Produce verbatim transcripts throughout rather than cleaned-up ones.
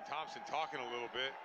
Thompson talking a little bit.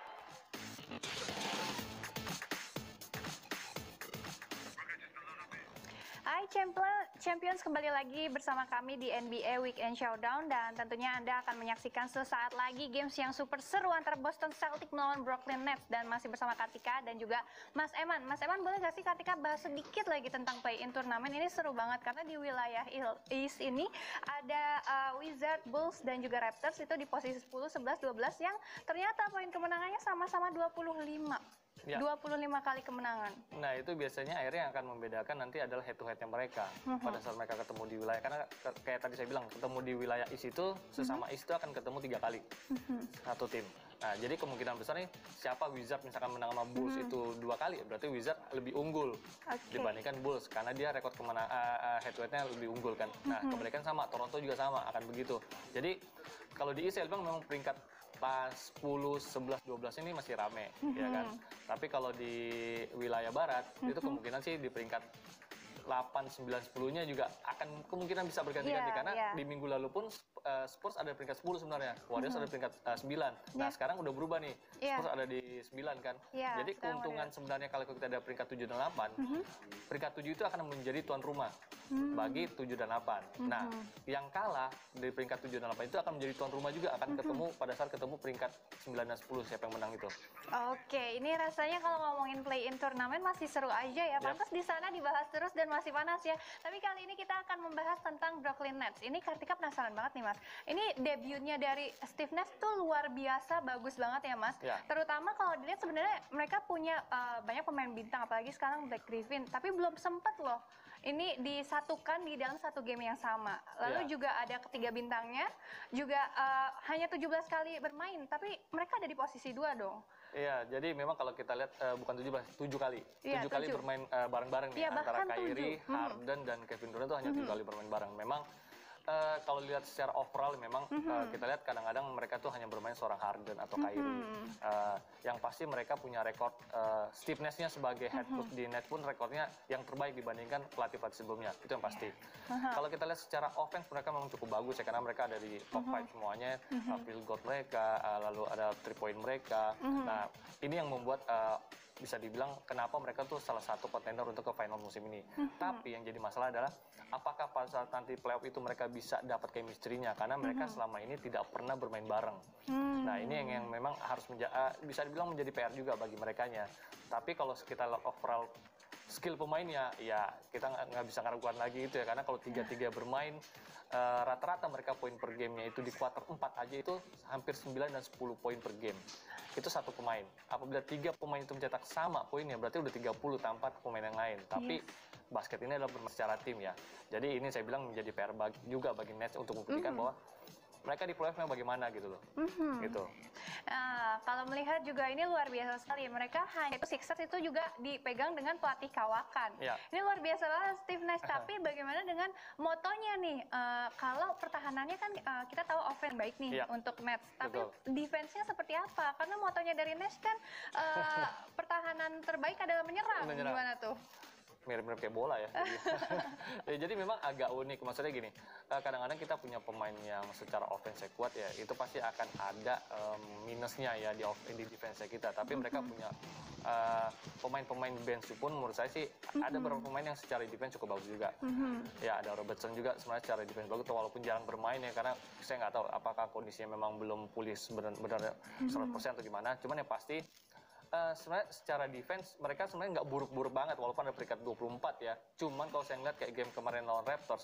Hai Champions, kembali lagi bersama kami di N B A Weekend Showdown, dan tentunya Anda akan menyaksikan sesaat lagi games yang super seru antara Boston Celtics melawan Brooklyn Nets, dan masih bersama Kartika dan juga Mas Eman. Mas Eman, boleh gak sih Kartika bahas sedikit lagi tentang play-in turnamen? Ini seru banget karena di wilayah East ini ada uh, Wizards, Bulls, dan juga Raptors itu di posisi sepuluh, sebelas, dua belas yang ternyata poin kemenangannya sama-sama dua puluh lima. Ya. dua puluh lima kali kemenangan. Nah, itu biasanya akhirnya yang akan membedakan nanti adalah head to head-nya mereka uh-huh. pada saat mereka ketemu di wilayah. Karena kayak tadi saya bilang, ketemu di wilayah East itu sesama uh-huh. East itu akan ketemu tiga kali uh-huh. satu tim. Nah, jadi kemungkinan besar nih siapa Wizard misalkan menang sama Bulls uh-huh. itu dua kali, berarti Wizard lebih unggul okay. dibandingkan Bulls karena dia rekor kemenangan uh, head to head-nya lebih unggul kan. Nah, uh-huh. kebalikan sama Toronto juga sama akan begitu. Jadi kalau di East saya bilang memang peringkat pas sepuluh, sebelas, dua belas ini masih rame, mm-hmm. ya kan. Tapi kalau di wilayah barat, mm-hmm. itu kemungkinan sih di peringkat delapan, sembilan, sepuluh-nya juga akan kemungkinan bisa berganti-ganti. Yeah, karena yeah. di minggu lalu pun uh, Spurs ada peringkat sepuluh sebenarnya, Warriors mm-hmm. ada peringkat uh, sembilan. Nah, yeah. sekarang udah berubah nih, yeah. Spurs ada di sembilan kan. Yeah, jadi keuntungan ada. Sebenarnya kalau kita ada peringkat tujuh dan delapan, mm-hmm. peringkat tujuh itu akan menjadi tuan rumah mm-hmm. bagi tujuh dan delapan. Mm-hmm. Nah, yang kalah dari peringkat tujuh dan delapan itu akan menjadi tuan rumah juga, akan mm-hmm. ketemu pada saat ketemu peringkat sembilan dan sepuluh, siapa yang menang itu. Oke, ini rasanya kalau ngomongin play-in turnamen masih seru aja ya. Pantas yep. di sana dibahas terus dan masih panas ya. Tapi kali ini kita akan membahas tentang Brooklyn Nets. Ini Kartika penasaran banget nih Mas. Ini debutnya dari Steve Nash tuh luar biasa bagus banget ya Mas. Ya. Terutama kalau dilihat sebenarnya mereka punya uh, banyak pemain bintang, apalagi sekarang Black Griffin. Tapi belum sempet loh ini disatukan di dalam satu game yang sama. Lalu ya. juga ada ketiga bintangnya juga uh, hanya tujuh belas kali bermain, tapi mereka ada di posisi dua dong. Iya, jadi memang kalau kita lihat uh, bukan tujuh belas, tujuh kali. Ya, tujuh kali bermain uh, bareng-bareng nih, ya, antara Kyrie, Harden, dan Kevin Durant itu hanya tujuh kali bermain bareng. Memang uh, kalau lihat secara overall memang mm-hmm. uh, kita lihat kadang-kadang mereka tuh hanya bermain seorang Harden atau Kyrie. Mm-hmm. uh, yang pasti mereka punya rekor uh, Steve Nash-nya sebagai head coach mm-hmm. di Nets pun rekornya yang terbaik dibandingkan pelatih-pelatih sebelumnya. Itu yang pasti. Yeah. Uh-huh. Kalau kita lihat secara offense mereka memang cukup bagus ya, karena mereka ada di top lima uh-huh. semuanya. Mm-hmm. uh, field goal mereka, uh, lalu ada three point mereka. Mm-hmm. Nah, ini yang membuat uh, bisa dibilang kenapa mereka tuh salah satu kontender untuk ke final musim ini. Mm-hmm. Tapi yang jadi masalah adalah apakah pada saat nanti playoff itu mereka bisa dapat chemistry-nya, karena mereka mm-hmm. selama ini tidak pernah bermain bareng. Mm-hmm. Nah, ini yang, yang memang harus menja- uh, bisa dibilang menjadi P R juga bagi merekanya. Tapi kalau kita lihat overall skill pemainnya, ya kita nggak bisa ngeragukan lagi itu ya, karena kalau tiga-tiga bermain uh, rata-rata mereka poin per gamenya itu di kuarter empat aja itu hampir sembilan dan sepuluh poin per game. Itu satu pemain. Apabila tiga pemain itu mencetak sama poinnya, berarti udah tiga puluh tanpa pemain yang lain. Tapi yes. basket ini adalah bermain secara tim ya. Jadi ini saya bilang menjadi P R bagi, juga bagi Nets untuk membuktikan mm-hmm. bahwa mereka di playoff-nya bagaimana gitu loh. Mm-hmm. Gitu. Nah, kalau melihat juga ini luar biasa sekali. Mereka hanya itu Sixers itu juga dipegang dengan pelatih kawakan. Ya. Ini luar biasa banget Steve Nash. Tapi bagaimana dengan motonya nih? Uh, kalau pertahanannya kan uh, kita tahu offense baik nih ya. untuk Nets. Tapi defense-nya seperti apa? Karena motonya dari Nash kan uh, pertahanan terbaik adalah menyerang. menyerang. Gimana tuh? Mirip-mirip kayak bola ya. Jadi, ya, jadi memang agak unik. Maksudnya gini, kadang-kadang kita punya pemain yang secara offense kuat ya, itu pasti akan ada um, minusnya ya di, di defense kita. Tapi mm-hmm. mereka punya uh, pemain-pemain bench pun menurut saya sih mm-hmm. ada beberapa pemain yang secara defense cukup bagus juga. Mm-hmm. Ya ada Robertson juga sebenarnya secara defense bagus, walaupun jarang bermain ya, karena saya nggak tahu apakah kondisinya memang belum pulih benar-benar seratus persen atau gimana. Cuman yang pasti Uh, sebenarnya secara defense mereka sebenarnya nggak buruk-buruk banget walaupun ada peringkat dua puluh empat ya. Cuman kalau saya ngeliat kayak game kemarin lawan Raptors,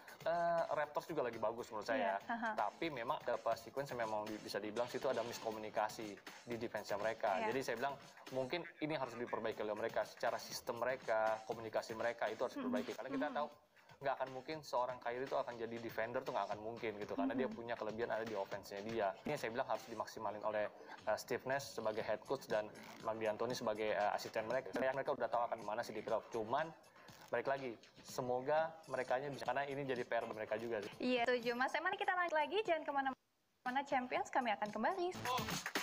uh, Raptors juga lagi bagus menurut saya. Yeah. Uh-huh. Tapi memang ada pas sequence yang memang bisa dibilang situ ada miskomunikasi di defense mereka. Yeah. Jadi saya bilang mungkin ini harus diperbaiki oleh mereka, secara sistem mereka, komunikasi mereka itu harus diperbaiki. Mm-hmm. Karena kita tahu nggak akan mungkin seorang Kyrie itu akan jadi defender tuh nggak akan mungkin gitu, karena mm-hmm. dia punya kelebihan ada di offense-nya dia. Ini saya bilang harus dimaksimalin oleh uh, Steve Nash sebagai head coach dan Mark D'Antoni sebagai uh, asisten mereka. Saya mereka udah tahu akan gimana sih di playoff. Cuman balik lagi, semoga merekanya bisa, karena ini jadi P R mereka juga. Iya, setuju Mas. Emang kita lanjut lagi, jangan kemana-mana Champions, kami akan kembali. Oh.